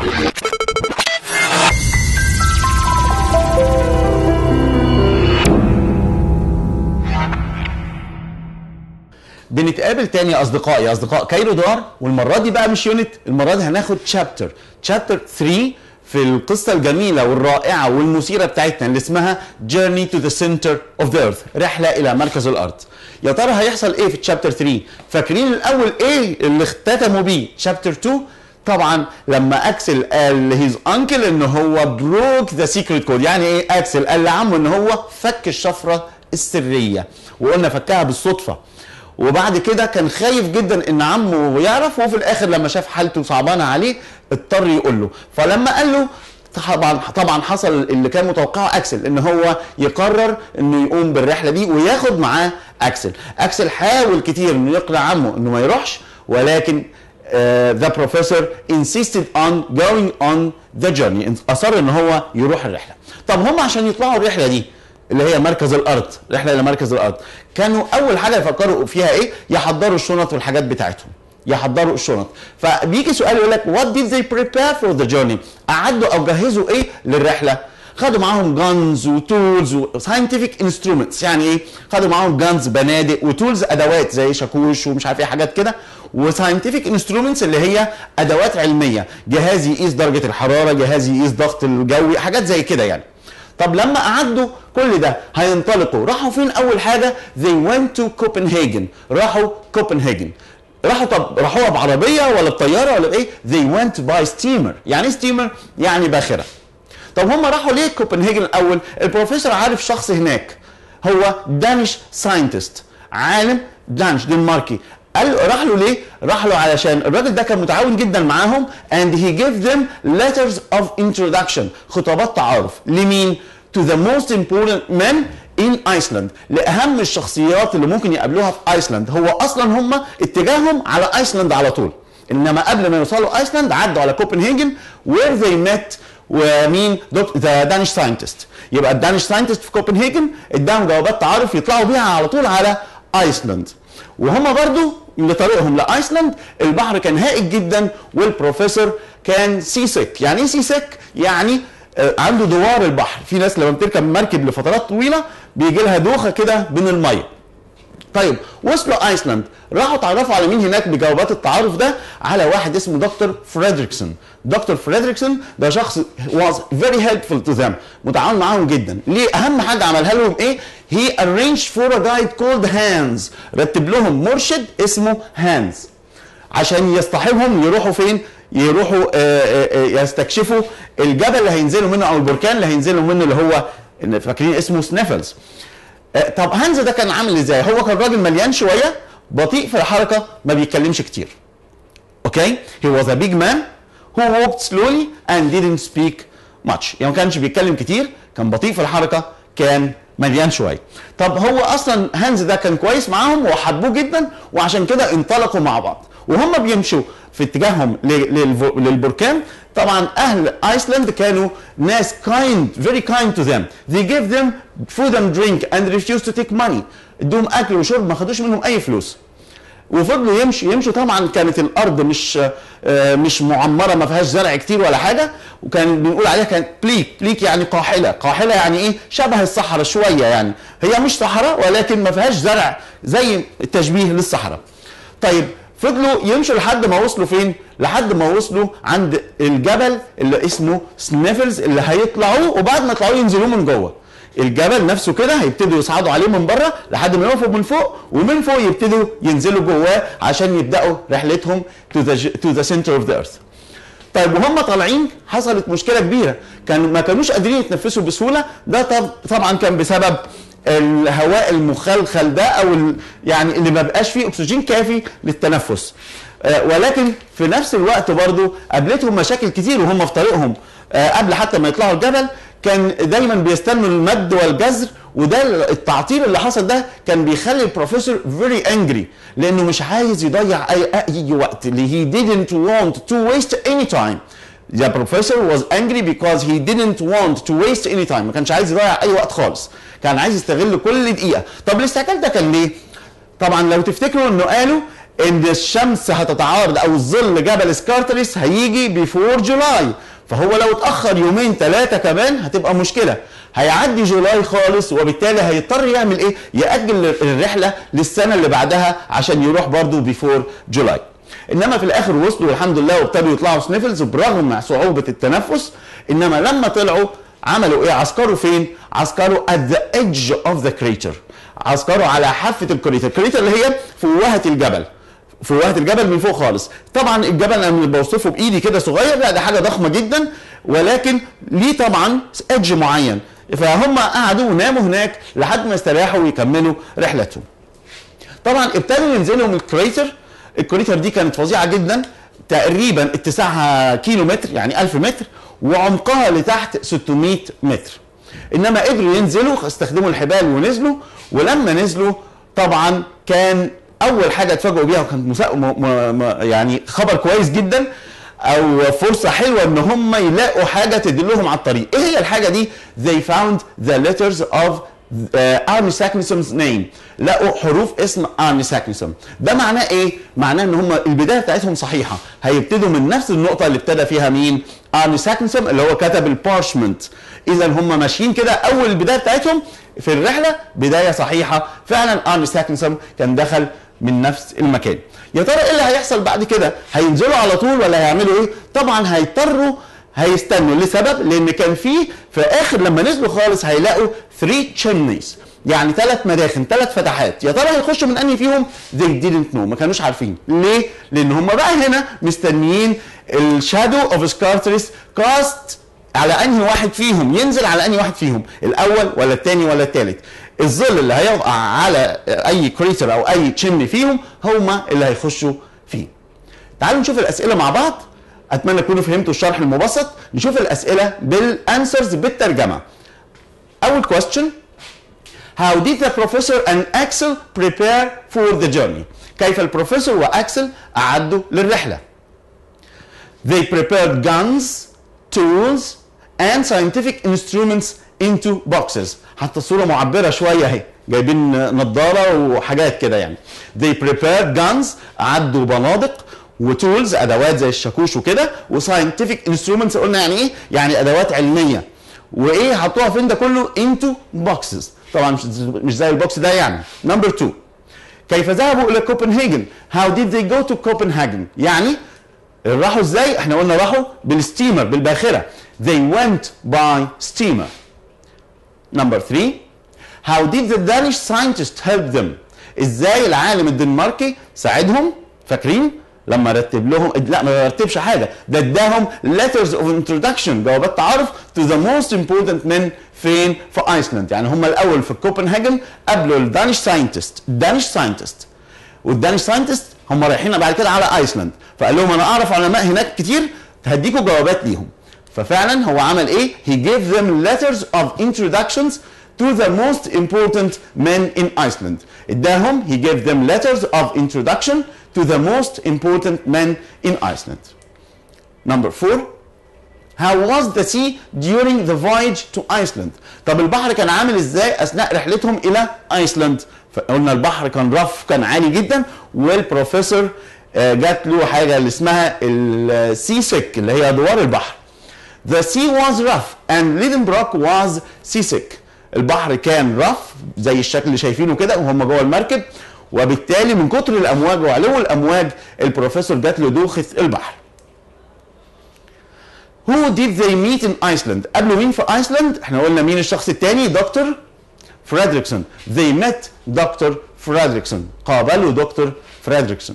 بنتقابل تاني يا اصدقاء كايرو دار، والمره دي بقى مش يونت، المره دي هناخد تشابتر 3 في القصه الجميله والرائعه والمثيره بتاعتنا اللي اسمها Journey to the Center of the Earth، رحله الى مركز الارض. يا ترى هيحصل ايه في تشابتر 3؟ فاكرين الاول ايه اللي اختتموا بيه تشابتر 2؟ طبعا لما اكسل قال لهيز انكل ان هو بروك ذا سيكريت كود. يعني ايه اكسل؟ قال لعمه ان هو فك الشفره السريه، وقلنا فكها بالصدفه، وبعد كده كان خايف جدا ان عمه يعرف، وفي الاخر لما شاف حالته صعبانه عليه اضطر يقول له. فلما قال له طبعا حصل اللي كان متوقعه اكسل، ان هو يقرر انه يقوم بالرحله دي وياخد معاه اكسل حاول كتير انه يقنع عمه انه ما يروحش، ولكن the professor insisted on going on the journey، اصر ان هو يروح الرحله. طب هم عشان يطلعوا الرحله دي اللي هي مركز الارض، رحله الى مركز الارض، كانوا اول حاجه يفكروا فيها ايه؟ يحضروا الشنط والحاجات بتاعتهم، يحضروا الشنط. فبيجي سؤال يقول لك what did they prepare for the journey؟ اعدوا او جهزوا ايه للرحله؟ خدوا معاهم جانز وتولز وساينتفك انسترومنتس. يعني ايه؟ خدوا معاهم جانز بنادق، وتولز ادوات زي شاكوش ومش عارف ايه حاجات كده، وساينتفك انسترومنتس اللي هي ادوات علميه، جهاز يقيس درجه الحراره، جهاز يقيس ضغط الجوي، حاجات زي كده يعني. طب لما أعدوا كل ده هينطلقوا، راحوا فين أول حاجة؟ they went to Copenhagen، راحوا كوبنهاجن. راحوها بعربية ولا بطيارة ولا بإيه؟ they went by steamer. يعني إيه steamer؟ يعني باخرة. طب هم راحوا ليه كوبنهاجن الأول؟ البروفيسور عارف شخص هناك هو دانش ساينتست، عالم دانش دنماركي. راح له ليه؟ راح له علشان الراجل ده كان متعاون جدا معاهم and he gave them letters of introduction، خطابات تعارف. لمين؟ to the most important men in Iceland، لأهم الشخصيات اللي ممكن يقابلوها في ايسلاند. هو أصلا هم اتجاههم على ايسلاند على طول، إنما قبل ما يوصلوا ايسلاند عدوا على كوبنهاجن where they met ومين؟ ذا دانش ساينتست. يبقى الدانش ساينتست في كوبنهاجن اداهم جوابات تعارف يطلعوا بيها على طول على ايسلاند. وهم برضو لطريقهم لايسلاند البحر كان هائج جدا، والبروفيسور كان سي سيك. يعني ايه سي سيك؟ يعني عنده دوار البحر. في ناس لما بتركب مركب لفترات طويله بيجي لها دوخه كده بين الميه. طيب وصلوا ايسلاند، راحوا اتعرفوا على مين هناك بجوابات التعارف ده؟ على واحد اسمه دكتور فريدريكسون. دكتور فريدريكسون ده شخص was very helpful to them، متعاون معاهم جدا. ليه؟ اهم حاجه عملها لهم ايه؟ he arranged for a guide called Hans، رتب لهم مرشد اسمه هانز عشان يصطحبهم يروحوا فين؟ يروحوا يستكشفوا الجبل اللي هينزلوا منه او البركان اللي هينزلوا منه اللي هو فاكرين اسمه سنيفلز. طب هانز ده كان عامل ازاي؟ هو كان راجل مليان شويه، بطيء في الحركه، ما بيتكلمش كتير. اوكي؟ he was a big man who walked slowly and didn't speak much. يعني ما كانش بيتكلم كتير، كان بطيء في الحركه، كان مليان شويه. طب هو اصلا هانز ده كان كويس معاهم وحبوه جدا، وعشان كده انطلقوا مع بعض. وهم بيمشوا في اتجاههم للبركان، طبعا اهل ايسلاند كانوا ناس kind, very kind to them. They gave them food and drink and refused to take money. ادوهم اكل وشرب، ما خدوش منهم اي فلوس. وفضلوا يمشوا. طبعا كانت الارض مش معمره، ما فيهاش زرع كتير ولا حاجه، وكان بنقول عليها كانت بليك يعني قاحله يعني ايه؟ شبه الصحراء شويه. يعني هي مش صحراء ولكن ما فيهاش زرع، زي التشبيه للصحراء. طيب فضلوا يمشوا لحد ما وصلوا فين؟ لحد ما وصلوا عند الجبل اللي اسمه سنيفلز اللي هيطلعوه، وبعد ما يطلعوه ينزلوه من جوه. الجبل نفسه كده هيبتدوا يصعدوا عليه من بره لحد ما يقفوا من فوق، ومن فوق يبتدوا ينزلوا جواه عشان يبداوا رحلتهم to the center of the earth. طيب وهم طالعين حصلت مشكله كبيره، ما كانوش قادرين يتنفسوا بسهوله. ده طبعا كان بسبب الهواء المخلخل ده، او يعني اللي ما بقاش فيه اكسجين كافي للتنفس. ولكن في نفس الوقت برضو قابلتهم مشاكل كتير وهم في طريقهم. قبل حتى ما يطلعوا الجبل كان دايما بيستنوا المد والجزر، وده التعطيل اللي حصل ده كان بيخلي البروفيسور very angry، لانه مش عايز يضيع اي وقت. he didn't want to waste any time. The professor was angry because he didn't want to waste any time. ما كانش عايز يضيع اي وقت خالص، كان عايز يستغل كل دقيقه. طب الاستعجال ده كان ليه؟ طبعا لو تفتكروا انه قالوا ان الشمس هتتعارض او ظل جبل سكارتريس هيجي بيفور جولاي، فهو لو اتاخر يومين ثلاثه كمان هتبقى مشكله، هيعدي جولاي خالص، وبالتالي هيضطر يعمل ايه؟ ياجل الرحله للسنه اللي بعدها عشان يروح برضه بيفور جولاي. انما في الاخر وصلوا الحمد لله وابتدوا يطلعوا سنيفلز برغم صعوبه التنفس. انما لما طلعوا عملوا ايه؟ عسكروا فين؟ عسكروا at the edge of the crater، عسكروا على حافه الكريتر، الكريتر اللي هي فوهه الجبل، فوهه الجبل من فوق خالص. طبعا الجبل انا بوصفه بايدي كده صغير، لا ده حاجه ضخمه جدا، ولكن ليه طبعا ايدج معين، فهم قعدوا وناموا هناك لحد ما استراحوا ويكملوا رحلتهم. طبعا ابتدوا ينزلوا من الكريتر، الكريتر دي كانت فظيعه جدا، تقريبا اتساعها كيلو متر يعني 1000 متر، وعمقها لتحت 600 متر. انما قدروا ينزلوا، استخدموا الحبال ونزلوا، ولما نزلوا طبعا كان اول حاجه اتفاجئوا بيها، وكانت يعني خبر كويس جدا او فرصه حلوه ان هم يلاقوا حاجه تدلهم على الطريق. ايه هي الحاجه دي؟ they found the letters of ارني ساكنسون's name، لقوا حروف اسم ارني ساكنسون. ده معناه ايه؟ معناه ان هم البدايه بتاعتهم صحيحه، هيبتدوا من نفس النقطه اللي ابتدى فيها مين؟ ارني ساكنسون اللي هو كتب البارشمنت. اذا هم ماشيين كده، اول البدايه بتاعتهم في الرحله بدايه صحيحه، فعلا ارني ساكنسون كان دخل من نفس المكان. يا ترى ايه اللي هيحصل بعد كده؟ هينزلوا على طول ولا هيعملوا ايه؟ طبعا هيضطروا هيستنوا، لسبب لان كان في اخر لما نزلوا خالص هيلاقوا 3 chimneys، يعني 3 مداخن، 3 فتحات. يا ترى هيخشوا من انهي فيهم؟ they didn't know، ما كانوش عارفين. ليه؟ لان هم بقى هنا مستنيين الشادو اوف سكارتريس كاست على انهي واحد فيهم، ينزل على انهي واحد فيهم، الاول ولا الثاني ولا الثالث. الظل اللي هيقع على اي كريتر او اي تشيمني فيهم هما اللي هيخشوا فيه. تعالوا نشوف الاسئله مع بعض، اتمنى تكونوا فهمتوا الشرح المبسط. نشوف الاسئله بالانسرز بالترجمه. اول question: How did the professor and Axel prepare for the journey؟ كيف البروفيسور واكسل اعدوا للرحله؟ They prepared guns, tools and scientific instruments into boxes. حتى الصوره معبره شويه اهي، جايبين نظاره وحاجات كده يعني. They prepared guns، اعدوا بنادق، وتولز ادوات زي الشاكوش وكده، وساينتفك انسترومنتس قلنا يعني ايه؟ يعني ادوات علميه. وايه حطوها فين ده كله؟ انتو بوكسز، طبعا مش زي البوكس ده يعني. نمبر 2: كيف ذهبوا الى كوبنهاجن؟ How did they go to Copenhagen؟ يعني راحوا ازاي؟ احنا قلنا راحوا بالستيمر بالباخره. They went by steamer. نمبر 3: How did the Danish scientist help them؟ ازاي العالم الدنماركي ساعدهم؟ فاكرين؟ لما رتب لهم، لا ما رتبش حاجه، ده اداهم letters of introduction، جوابات تعارف to the most important men فين؟ في ايسلند. يعني هم الاول في كوبنهاجن قبلوا الدانيش ساينتست، الدانيش ساينتست، والدانيش ساينتست هم رايحين بعد كده على ايسلند، فقال لهم انا اعرف علماء هناك كتير هديكوا جوابات ليهم. ففعلا هو عمل ايه؟ he gave them letters of introductions to the most important men in Iceland. اداهم he gave them letters of introduction to the most important men in Iceland. Number 4: How was the sea during the voyage to Iceland؟ طب البحر كان عامل ازاي اثناء رحلتهم الى ايسلند؟ فقلنا البحر كان رف، كان عالي جدا، والبروفيسور جات له حاجه اللي اسمها السي سيك اللي هي دوار البحر. The sea was rough and Lidenbrock was seasick. البحر كان رف زي الشكل اللي شايفينه كده وهم جوه المركب، وبالتالي من كتر الامواج وعلو الامواج البروفيسور جات له دوخه البحر. Who did they meet in Iceland؟ قابلوا مين في ايسلند؟ احنا قلنا مين الشخص الثاني؟ دكتور فريدريكسون. They met دكتور فريدريكسون، قابلوا دكتور فريدريكسون.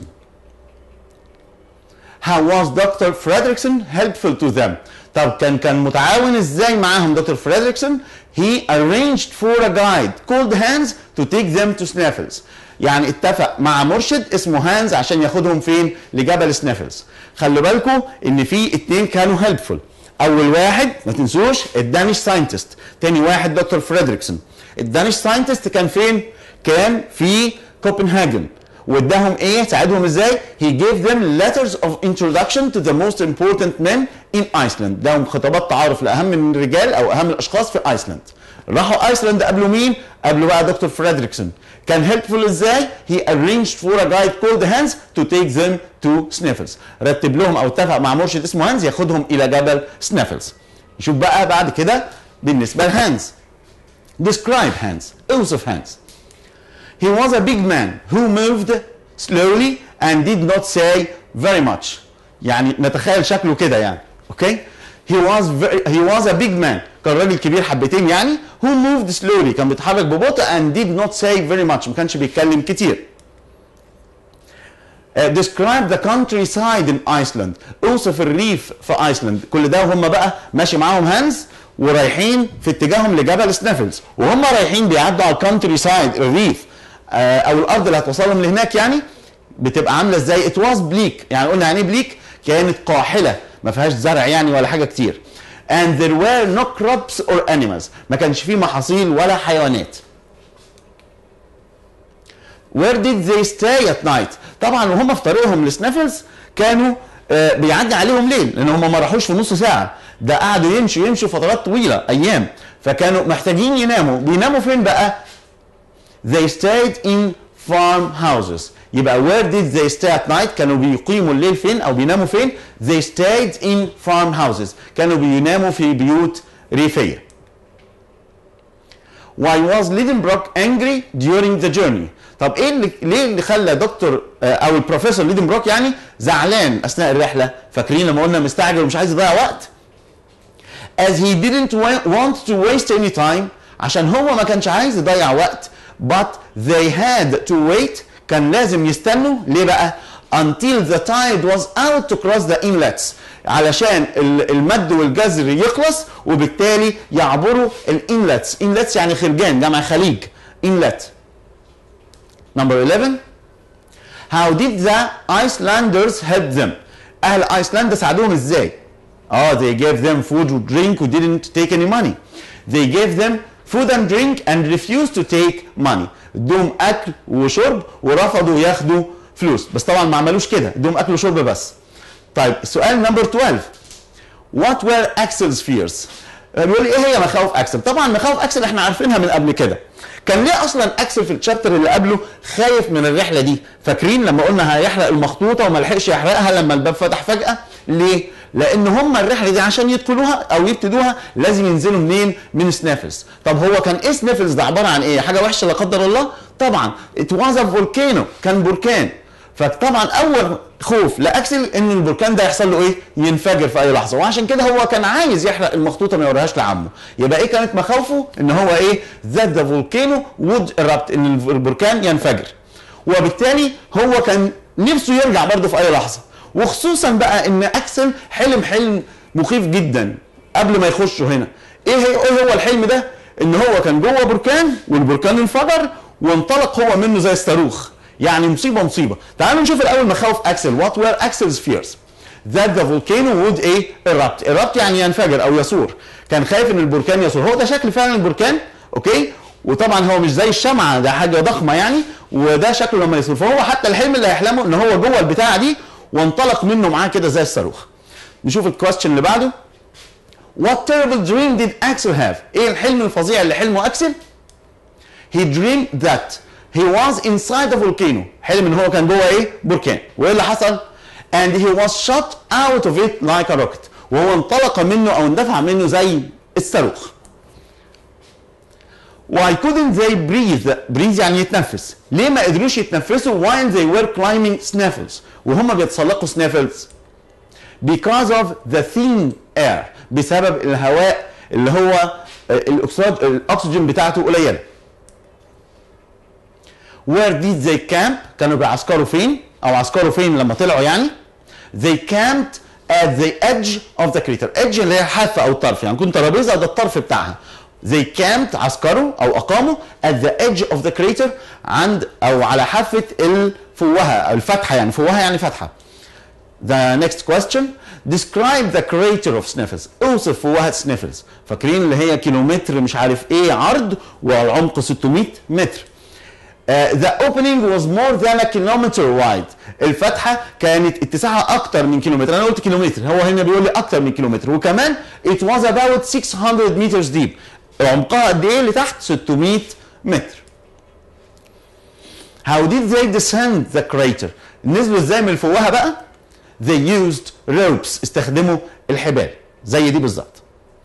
How was Dr. Fredrickson helpful to them؟ طب كان متعاون ازاي معاهم دكتور فريدريكسون؟ He arranged for a guide called Hans to take them to Snaffles. يعني اتفق مع مرشد اسمه هانز عشان ياخدهم فين؟ لجبل سنافلز. خلوا بالكم ان في 2 كانوا هيلبفول. اول واحد ما تنسوش الدانيش ساينتست، تاني واحد دكتور فريدريكسون. الدانيش ساينتست كان فين؟ كان في كوبنهاجن، واداهم ايه؟ ساعدهم ازاي؟ he gave them letters of introduction to the most important men in Iceland. لهم خطابات تعارف لاهم الرجال او اهم الاشخاص في ايسلند. راحوا ايسلند قابلوا مين؟ قابلوا بقى دكتور فريدريكسون. كان هيلبفول ازاي؟ he arranged for a guide called Hans to take them to Sniffles. رتب لهم او اتفق مع مرشد اسمه هانز ياخدهم الى جبل سنيفلز. نشوف بقى بعد كده بالنسبه لهانز. describe Hans. اوصف هانز. he was a big man who moved slowly and did not say very much. يعني نتخيل شكله كده يعني. اوكي؟ he was a big man. كان راجل كبير حبتين يعني. who moved slowly. كان بيتحرك ببطء and did not say very much. ما كانش بيتكلم كتير. describe the countryside in Iceland. اوصف الريف في ايسلند. كل ده وهم بقى ماشي معاهم هانز ورايحين في اتجاههم لجبل سنيفلز. وهم رايحين بيعدوا على الكونتري سايد الريف او الارض اللي هتوصلهم لهناك يعني بتبقى عامله ازاي؟ it was bleak. يعني قلنا يعني ايه بليك؟ كانت قاحله ما فيهاش زرع يعني ولا حاجه كتير. and there were no crops or animals. ما كانش فيه محاصيل ولا حيوانات. where did they stay at night. طبعا وهم في طريقهم لسنيفلز كانوا بيعدي عليهم ليل لان هم ما راحوش في نص ساعه، ده قعدوا يمشوا فترات طويله ايام، فكانوا محتاجين يناموا. بيناموا فين بقى؟ they stayed in farmhouses. يبقى where did they stay at night؟ كانوا بيقيموا الليل فين او بيناموا فين؟ they stayed in farmhouses. كانوا بيناموا في بيوت ريفيه. why was Lidenbrock angry during the journey؟ طب ايه ليه اللي خلى دكتور او البروفيسور ليدنبروك يعني زعلان اثناء الرحله؟ فاكرين لما قلنا مستعجل ومش عايز يضيع وقت؟ as he didn't want to waste any time. عشان هو ما كانش عايز يضيع وقت. but they had to wait. كان لازم يستنوا. ليه بقى؟ until the tide was out to cross the inlets. علشان المد والجزر يخلص وبالتالي يعبروا الانلتس. انلتس يعني خلجان، جمع خليج. inlet. Number 11. How did the Icelanders help them؟ أهل أيسلندا ساعدوهم إزاي؟ they gave them food and drink and didn't take any money. They gave them food and drink and refused to take money. ادوهم أكل وشرب ورفضوا ياخدوا فلوس، بس طبعا ما عملوش كده، ادوهم أكل وشرب بس. طيب السؤال نمبر 12. What were Axel's fears؟ بيقول لي ايه هي مخاوف اكسل؟ طبعا مخاوف اكسل احنا عارفينها من قبل كده. كان ليه اصلا اكسل في الشابتر اللي قبله خايف من الرحله دي؟ فاكرين لما قلنا هيحرق المخطوطه وما لحقش يحرقها لما الباب فتح فجاه؟ ليه؟ لان هم الرحله دي عشان يدخلوها او يبتدوها لازم ينزلوا منين؟ من سنيفلز. طب هو كان ايه سنيفلز ده؟ عباره عن ايه؟ حاجه وحشه لا قدر الله؟ طبعا it was a volcano. كان بركان. فطبعا اول خوف لاكسل ان البركان ده يحصل له ايه؟ ينفجر في اي لحظه، وعشان كده هو كان عايز يحرق المخطوطه ما يوريهاش لعمه. يبقى ايه كانت مخاوفه؟ ان هو ايه؟ that the volcano would erupt. ان البركان ينفجر. وبالتالي هو كان نفسه يرجع برضه في اي لحظه، وخصوصا بقى ان اكسل حلم مخيف جدا قبل ما يخشوا هنا. ايه هو الحلم ده؟ ان هو كان جوه بركان والبركان انفجر وانطلق هو منه زي الصاروخ. يعني مصيبه. تعالوا نشوف الاول مخاوف اكسل. what were Axel's fears؟ that the volcano would erupt يعني ينفجر او يثور. كان خايف ان البركان يثور. هو ده شكل فعلا البركان. اوكي؟ وطبعا هو مش زي الشمعه، ده حاجه ضخمه يعني، وده شكله لما يثور. فهو حتى الحلم اللي هيحلمه ان هو جوه البتاعه دي وانطلق منه معاه كده زي الصاروخ. نشوف الكويستشن اللي بعده. what terrible dream did Axel have؟ ايه الحلم الفظيع اللي حلمه اكسل؟ he dreamed that he was inside a volcano. حلم ان هو كان جوه ايه؟ بركان. وايه اللي حصل؟ and he was shot out of it like a rocket. وهو انطلق منه او اندفع منه زي الصاروخ. why couldn't they breathe يعني يتنفس. ليه ما قدروش يتنفسوا while they were climbing Sniffles؟ وهم بيتسلقوا Sniffles because of the thin air. بسبب الهواء اللي هو الاكسجين بتاعته قليله. where did they camp؟ كانوا بيعسكروا فين؟ او عسكروا فين لما طلعوا يعني؟ they camped at the edge of the crater. edge اللي هي الحافه او الطرف، يعني كنت ترابيزه ده الطرف بتاعها. they camped عسكروا او اقاموا at the edge of the crater عند او على حافه الفوهه او الفتحه، يعني فوهه يعني فتحه. the next question. describe the crater of Sniffles. اوصف فوهه سنيفلز. فاكرين اللي هي كيلومتر مش عارف ايه عرض والعمق 600 متر. The opening was more than a kilometer wide. الفتحة كانت اتساعها أكتر من كيلومتر. أنا قلت كيلومتر، هو هنا بيقول لي أكتر من كيلومتر. وكمان it was about 600 meters deep. عمقها قد إيه لتحت؟ 600 متر. How did they descend the crater؟ نزلوا إزاي من الفوهة بقى؟ They used ropes. استخدموا الحبال زي دي بالظبط.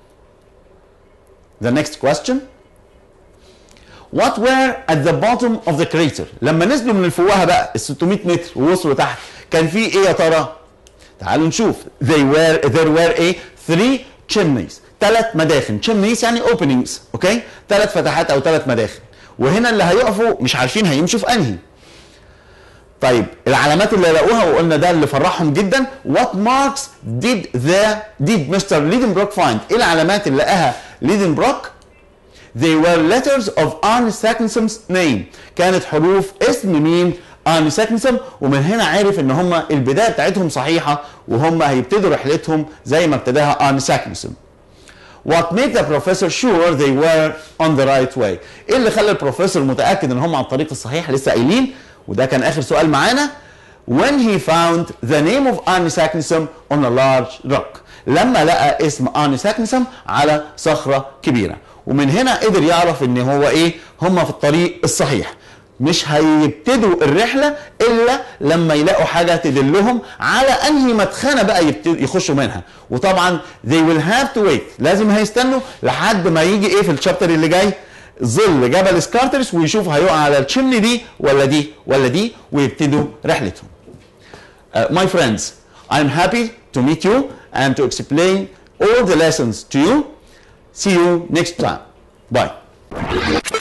The next question. What were at the bottom of the crater؟ لما نزلوا من الفوهة بقى ال 600 متر ووصلوا تحت كان في ايه يا ترى؟ تعالوا نشوف. There were ايه؟ 3 chimneys. 3 مداخن. chimneys يعني openings. اوكي؟ 3 فتحات او 3 مداخن. وهنا اللي هيقفوا مش عارفين هيمشوا في انهي. طيب العلامات اللي لقوها وقلنا ده اللي فرحهم جدا. What marks did Mr. Liedenbrock find؟ ايه العلامات اللي لقاها ليدنبروك؟ They were letters of Arne Saknussem's name. كانت حروف اسم مين؟ أرني ساكنسم. ومن هنا عرف ان هم البداية بتاعتهم صحيحة وهم هيبتدوا رحلتهم زي ما ابتداها أرني ساكنسم. What made the professor sure they were on the right way؟ ايه اللي خلى البروفيسور متأكد ان هم على الطريق الصحيح؟ لسه قايلين وده كان آخر سؤال معانا. When he found the name of Arne Saknussemm on a large rock. لما لقى اسم أرني ساكنسم على صخرة كبيرة. ومن هنا قدر يعرف ان هو ايه؟ هم في الطريق الصحيح. مش هيبتدوا الرحله الا لما يلاقوا حاجه تدلهم على انهي مدخنه بقى يخشوا منها. وطبعا they will have to wait. لازم هيستنوا لحد ما يجي ايه في الشابتر اللي جاي؟ ظل جبل سكارترس ويشوف هيقع على الشمني دي ولا دي ولا دي ويبتدوا رحلتهم. My friends, I'm happy to meet you and to explain all the lessons to you. See you next time. Bye.